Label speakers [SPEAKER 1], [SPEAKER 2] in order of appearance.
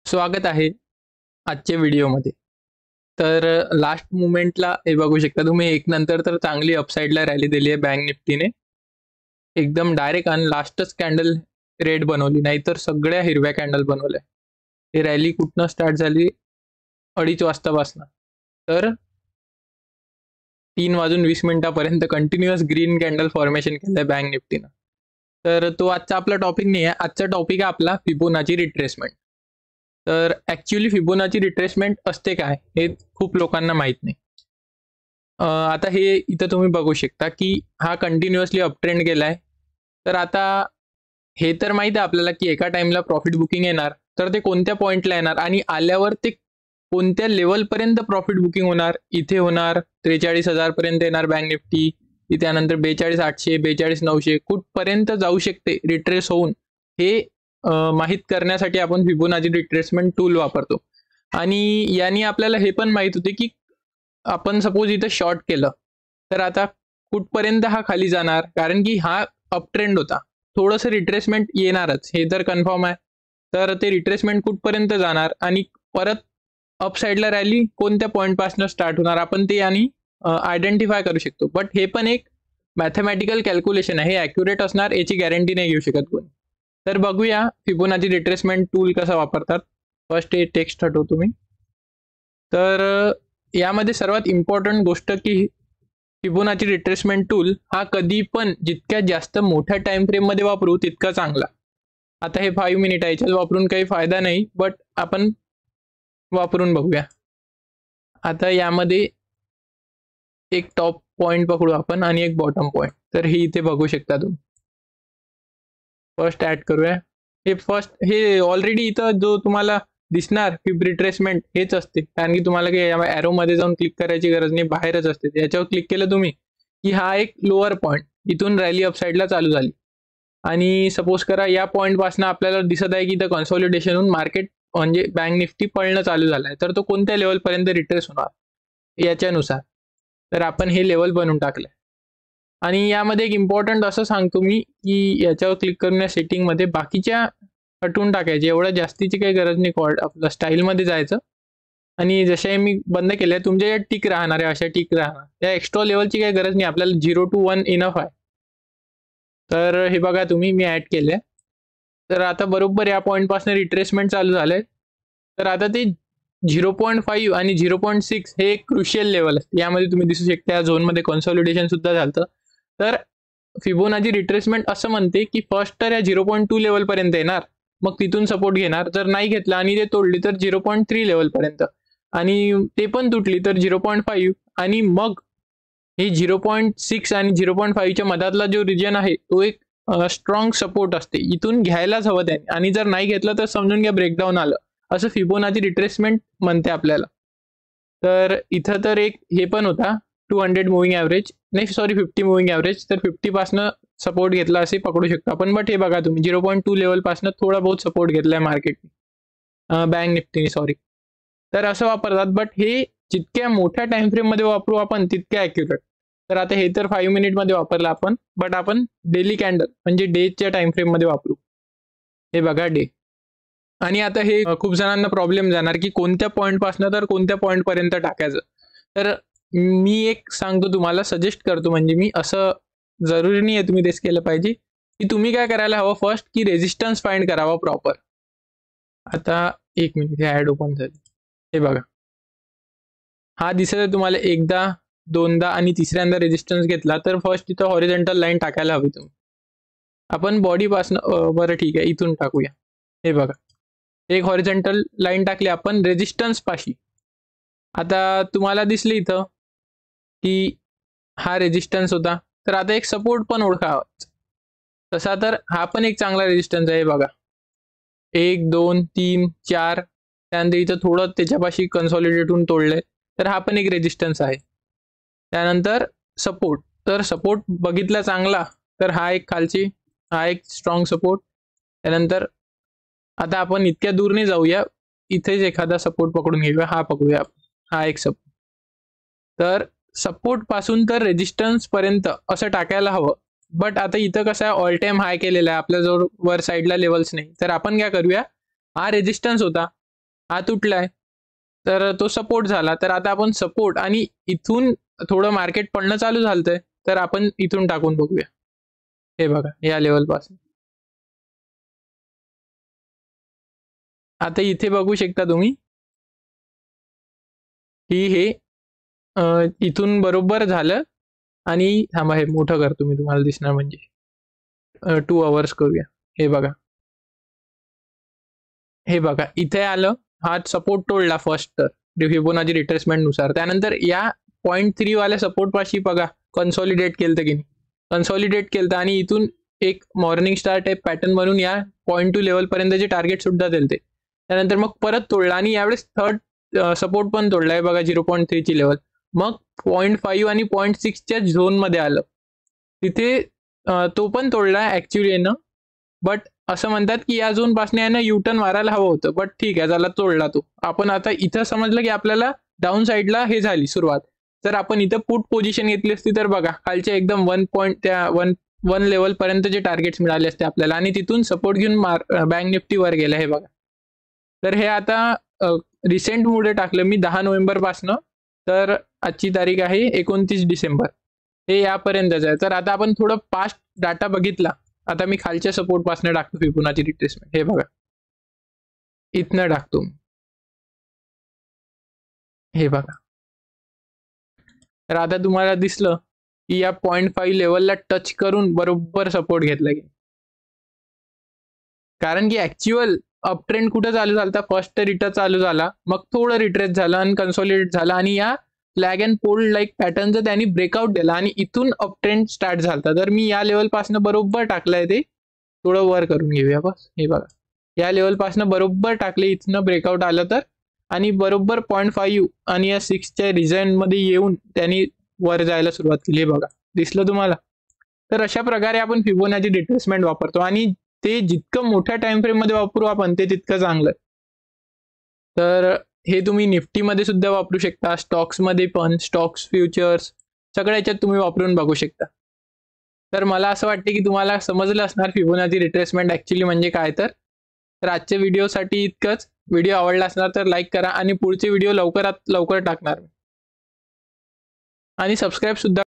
[SPEAKER 1] स्वागत आहे आजच्या व्हिडिओमध्ये. तर लास्ट मुमेंटला हे बघू शकता तुम्ही, एक नंतर तर चांगली अपसाईडला रॅली दिली आहे बँक निफ्टीने एकदम डायरेक्ट, आणि लास्टच कॅन्डल रेड बनवली, नाहीतर सगळ्या हिरव्या कॅन्डल बनवल्या. ही रॅली कुठनं स्टार्ट झाली? 2:30 वाजतापासून तर 3:20 कंटिन्युअस ग्रीन कॅन्डल फॉर्मेशन केलंय बँक निफ्टीनं. तर तो आजचा आपला टॉपिक नाही आहे. आजचा टॉपिक आहे आपला फिबोनाची रिट्रेसमेंट. तर ॲक्च्युली फिबोनाची रिट्रेसमेंट असते काय हे खूप लोकांना माहीत नाही. आता हे इथं तुम्ही बघू शकता की हा कंटिन्युअसली अपट्रेंड गेलाय. तर आता हे तर माहिती आहे आपल्याला की एका टाइमला प्रॉफिट बुकिंग येणार, तर ते कोणत्या पॉईंटला येणार आणि आल्यावर ते कोणत्या लेवलपर्यंत प्रॉफिट बुकिंग होणार. इथे होणार 43,000 पर्यंत येणार बँक निफ्टी, त्यानंतर 42,800 42,900 कुठपर्यंत जाऊ शकते रिट्रेस होऊन, हे माहीत करण्यासाठी आपण फिबोनाची रिट्रेसमेंट टूल वापरतो. आणि याने आपल्याला हे पण माहीत होते की आपण सपोज इथं शॉर्ट केलं तर आता कुठपर्यंत हा खाली जाणार, कारण की हा अपट्रेंड होता. थोडंसं रिट्रेसमेंट येणारच हे तर कन्फर्म आहे. तर ते रिट्रेसमेंट कुठपर्यंत जाणार आणि परत अपसाईडला रॅली कोणत्या पॉईंटपासून स्टार्ट होणार, आपण ते आणि आयडेंटिफाय करू शकतो. बट हे पण एक मॅथमॅटिकल कॅल्क्युलेशन आहे, हे ॲक्युरेट असणार याची गॅरंटी नाही घेऊ शकत कोणी. तर बघूया फिबोनाची रिट्रेसमेंट टूल कसा वापरतात. फर्स्ट हे टेक्स्ट हटवतो मी. तर यामध्ये सर्वात इम्पॉर्टंट गोष्ट की फिबोनाची रिट्रेसमेंट टूल हा कधी पण जितक्या जास्त मोठ्या टाइम फ्रेममध्ये वापरू तितका चांगला. आता हे 5 मिनिट आहे, याच्यात वापरून काही फायदा नाही, बट आपण वापरून बघूया. आता यामध्ये एक टॉप पॉईंट पकडू आपण आणि एक बॉटम पॉईंट. तर हे इथे बघू शकता तुम्ही. फर्स्ट ॲड करूया. हे ऑलरेडी इथं जो तुम्हाला दिसणार फिब रिट्रेसमेंट हेच असते, कारण की तुम्हाला काही ॲरोमध्ये जाऊन क्लिक करायची गरज नाही, बाहेरच असते. याच्यावर क्लिक केलं तुम्ही की हा एक लोअर पॉईंट, इथून रॅली अपसाईडला चालू झाली. आणि सपोज करा या पॉईंटपासून आपल्याला दिसत आहे की इथं कन्सॉलिडेशन होऊन मार्केट म्हणजे बँक निफ्टी पळणं चालू झालं आहे. तर तो कोणत्या लेवलपर्यंत रिट्रेस होणार याच्यानुसार तर आपण हे लेवल बनवून टाकलं. आणि यामध्ये एक इम्पॉर्टंट असं सांगतो मी की याच्यावर क्लिक करून या सेटिंगमध्ये बाकीच्या हटवून टाकायचे, एवढ्या जास्तीची काही गरज नाही. आपलं स्टाईलमध्ये जायचं आणि जसे मी बंद केले तुमच्या या टिक राहणार आहे, अशा टिक राहणार. या एक्स्ट्रा लेवलची काही गरज नाही, आपल्याला 0 to 1 इनफ आहे. तर हे बघा तुम्ही, मी ॲड केले. तर आता बरोबर या पॉईंटपासून रिट्रेसमेंट चालू झालंय. तर आता ते 0.5 आणि 0.6 हे एक क्रुशियल लेवल असते. यामध्ये तुम्ही दिसू शकता या झोनमध्ये कन्सॉलिडेशन सुद्धा झालं. तर फिबोनाची रिट्रेसमेंट असं म्हणते की फर्स्ट तर या 0.2 लेवलपर्यंत येणार, मग तिथून सपोर्ट घेणार. जर नाही घेतला आणि ते तोडली तर 0.3 लेवलपर्यंत, आणि ते पण तुटली तर 0.5, आणि मग हे 0.6 आणि 0.5च्या मधातला जो रिजन आहे तो एक स्ट्रॉंग सपोर्ट असते, इथून घ्यायलाच हवं त्याने. आणि जर नाही घेतलं तर समजून घ्या ब्रेकडाऊन आलं, असं फिबोनाची रिट्रेसमेंट म्हणते आपल्याला. तर इथं तर एक हे पण होता 200 मुव्हिंग ॲव्हरेज, नाही सॉरी 50 मुव्हिंग ॲव्हरेज. तर 50पासनं सपोर्ट घेतला असे पकडू शकतो आपण. बट हे बघा तुम्ही 0.2 लेवलपासनं थोडा बहुत सपोर्ट घेतलाय मार्केटने, बँक निफ्टीने सॉरी. तर असं वापरतात. बट हे जितक्या मोठ्या टाइम फ्रेममध्ये वापरू आपण तितक्या ॲक्युरेट. तर आता हे तर 5 मिनिटमध्ये वापरलं आपण, बट आपण डेली कॅन्डल म्हणजे डेच्या टाइम फ्रेममध्ये वापरू. हे बघा डे. आणि आता हे खूप जणांना प्रॉब्लेम जाणार की कोणत्या पॉईंटपासून तर कोणत्या पॉईंटपर्यंत टाकायचं. तर मी एक सांगतो तुम्हाला, सजेस्ट करतो, म्हणजे मी असं जरुरी नाही आहे तुम्ही तेच केलं पाहिजे, की तुम्ही काय करायला हवं फर्स्ट की रेजिस्टन्स फाइंड करावा प्रॉपर. आता एक मिनिट, हे ॲड ओपन झाली. हे बघा हा दिसत आहे तुम्हाला, एकदा दोनदा आणि तिसऱ्यांदा रेजिस्टन्स घेतला. तर फर्स्ट तिथं हॉरिझॉन्टल लाईन टाकायला हवी तुम्ही. आपण बॉडीपासनं बरं ठीक आहे इथून टाकूया. हे बघा एक हॉरिझॉन्टल लाईन टाकली आपण रेजिस्टन्स पाशी. आता तुम्हाला दिसली इथं की हा रेजिस्टन्स होता. तर आता एक सपोर्ट पण ओळखावा तसा, तर हा पण एक चांगला रेजिस्टन्स आहे. बघा 1 2 3 4, त्यानंतर इथं थोडं त्याच्यापाशी कन्सॉलिडेट होऊन तोडलंय. तर हा पण एक रेजिस्टन्स आहे. त्यानंतर सपोर्ट, तर सपोर्ट बघितला चांगला तर हा एक खालची, हा एक स्ट्रॉंग सपोर्ट. त्यानंतर आता आपण इतक्या दूर नाही जाऊया, इथेच एखादा सपोर्ट पकडून घेऊया. हा पकडूया, हा एक सपोर्ट. तर सपोर्ट पासून तर रेजिस्टन्स पर्यंत असं टाकायला हवं. बट आता इथं कसं आहे, ऑल टाइम हाय केलेला आहे आपल्याजवळ, वर साईडला लेवल्स नाही. तर आपण काय करूया, हा रेजिस्टन्स होता हा तुटलाय, तर तो सपोर्ट झाला. तर आता आपण सपोर्ट आणि इथून थोडं मार्केट पडणं चालू झालंय, तर आपण इथून टाकून बघूया. हे बघा या लेवल पासून. आता इथे बघू शकता तुम्ही की हे इथून बरोबर झालं. आणि थांबा, हे मोठं करतो मी, तुम्हाला दिसणार म्हणजे. 2 आवर्स करूया. हे बघा, हे बघा इथे आलं. हा सपोर्ट तोडला फर्स्ट तर फिबोनाची रिट्रेसमेंट नुसार. त्यानंतर या 0.3 वाल्या सपोर्ट पाशी बघा कन्सॉलिडेट केलं की नाही, कन्सॉलिडेट केलं आणि इथून एक मॉर्निंग स्टार टाईप पॅटर्न बनून या 0.2 लेवल पर्यंतचे टार्गेट सुद्धा दिलते. त्यानंतर मग परत तोडला आणि यावेळेस थर्ड सपोर्ट पण तोडलाय बघा 0.3 ची लेवल. मग 0.5 आणि 0.6 च्या झोन मध्ये आलं. तिथे तो पण तोडला ऍक्च्युली येणं. बट असं म्हणतात की या झोन पासून यानं युटर्न मारायला हवं होतं. बट ठीक आहे, त्याला तोडला तो. आपण आता इथं समजलं की आपल्याला डाऊन साईडला हे झाली सुरुवात. जर आपण इथं पुट पोझिशन घेतली असती तर बघा खालच्या एकदम 1 लेवल पर्यंतचे टार्गेट्स मिळाले असते आपल्याला आणि तिथून सपोर्ट घेऊन बँक निफ्टी वर गेला. हे बघा, तर हे आता रिसेंट मुळे टाकलं मी 10 नोव्हेंबर पासनं. तर आजची तारीख आहे 29 डिसेंबर. हे यापर्यंतच आहे. तर आता आपण थोडं पास्ट डाटा बघितला. आता मी खालच्या सपोर्ट पासून टाकतो फिबोनाची रिट्रेसमेंट. हे बघा इथनं टाकतो. हे बघा, तर आता तुम्हाला दिसलं की या 0.5 लेवलला टच करून बरोबर सपोर्ट घेतला गेला. कारण की ऍक्च्युअल अप ट्रेंड कुठं चालू झाला, फर्स्ट रिटर्न चालू झाला, मग थोडं रिट्रेस झालं आणि कन्सॉलिडेट झालं आणि या फ्लॅग अँड फोल्ड लाईक पॅटर्नचं त्यांनी ब्रेकआउट दिला आणि इथून अप ट्रेंड स्टार्ट झाला. तर मी या लेवल पासून बरोबर टाकलंय. ते थोडं वर करून घेऊया बस. हे बघा या लेवल पासून बरोबर टाकले, इथनं ब्रेकआउट आलं तर आणि बरोबर 0.5 आणि या 6च्या रिझन मध्ये येऊन त्यांनी वर जायला सुरुवात केली. हे बघा दिसलं तुम्हाला. तर अशा प्रकारे आपण फिबोनाची रिट्रेसमेंट वापरतो आणि ते जितकं मोठ्या टाइम फ्रेम मध्ये वापरू आपण ते तितकं चांगलं. तर हे तुम्ही निफ्टीमध्ये सुद्धा वापरू शकता, स्टॉक्समध्ये पण, स्टॉक्स फ्युचर्स सगळ्या याच्यात तुम्ही वापरून बघू शकता. तर मला असं वाटते की तुम्हाला समजलं असणार फिबोनाची रिट्रेसमेंट ऍक्च्युली म्हणजे काय. तर आजच्या व्हिडिओसाठी इतकंच. व्हिडिओ आवडला असणार तर लाईक करा आणि पुढचे व्हिडिओ लवकरात लवकर टाकणार आणि सबस्क्राईब सुद्धा